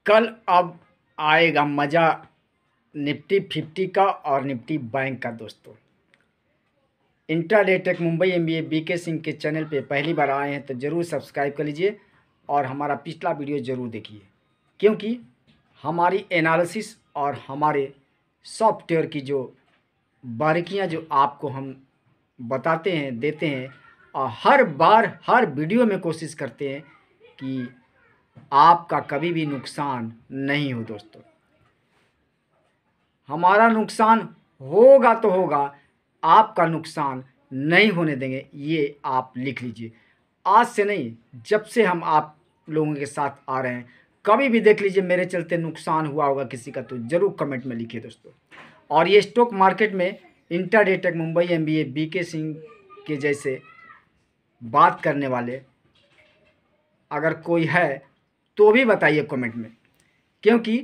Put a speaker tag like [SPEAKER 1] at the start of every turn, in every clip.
[SPEAKER 1] कल अब आएगा मज़ा निफ्टी 50 का और निफ्टी बैंक का। दोस्तों, intraday tech Mumbai MBA BK Singh के चैनल पे पहली बार आए हैं तो ज़रूर सब्सक्राइब कर लीजिए और हमारा पिछला वीडियो ज़रूर देखिए, क्योंकि हमारी एनालिसिस और हमारे सॉफ्टवेयर की जो बारीकियां जो आपको हम बताते हैं, देते हैं, और हर बार हर वीडियो में कोशिश करते हैं कि आपका कभी भी नुकसान नहीं हो। दोस्तों, हमारा नुकसान होगा तो होगा, आपका नुकसान नहीं होने देंगे, ये आप लिख लीजिए। आज से नहीं, जब से हम आप लोगों के साथ आ रहे हैं, कभी भी देख लीजिए मेरे चलते नुकसान हुआ होगा किसी का तो ज़रूर कमेंट में लिखिए। दोस्तों, और ये स्टॉक मार्केट में intraday tech Mumbai MBA BK Singh के जैसे बात करने वाले अगर कोई है तो भी बताइए कमेंट में, क्योंकि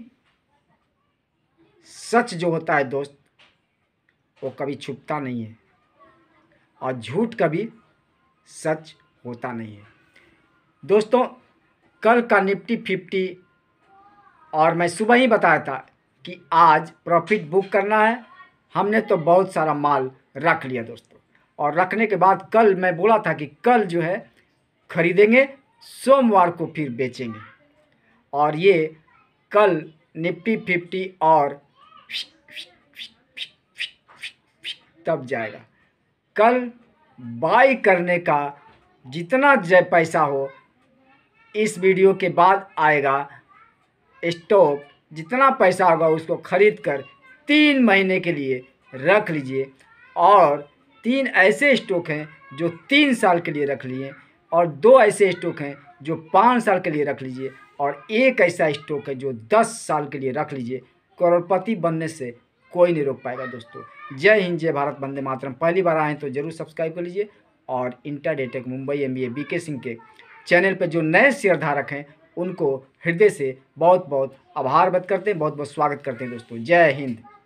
[SPEAKER 1] सच जो होता है दोस्त वो कभी छुपता नहीं है और झूठ कभी सच होता नहीं है। दोस्तों, कल का निफ्टी 50 और मैं सुबह ही बताया था कि आज प्रॉफिट बुक करना है। हमने तो बहुत सारा माल रख लिया दोस्तों, और रखने के बाद कल मैं बोला था कि कल जो है खरीदेंगे, सोमवार को फिर बेचेंगे। और ये कल निफ्टी 50 और तब जाएगा। कल बाई करने का जितना पैसा हो इस वीडियो के बाद आएगा। स्टॉक जितना पैसा होगा उसको खरीद कर 3 महीने के लिए रख लीजिए, और 3 ऐसे स्टॉक हैं जो 3 साल के लिए रख लिए, और 2 ऐसे स्टॉक हैं जो 5 साल के लिए रख लीजिए, और एक ऐसा स्टॉक है जो 10 साल के लिए रख लीजिए। करोड़पति बनने से कोई नहीं रोक पाएगा। दोस्तों, जय हिंद, जय भारत, वंदे मातरम। पहली बार आए तो ज़रूर सब्सक्राइब कर लीजिए, और intraday tech Mumbai MBA BK Singh के चैनल पर जो नए शेयरधारक हैं उनको हृदय से बहुत बहुत आभार व्यक्त करते हैं, बहुत बहुत स्वागत करते हैं। दोस्तों, जय हिंद।